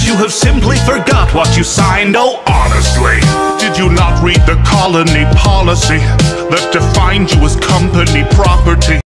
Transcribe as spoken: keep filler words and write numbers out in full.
you have simply forgot what you signed. Oh, honestly, did you not read the colony policy that defined you as company property?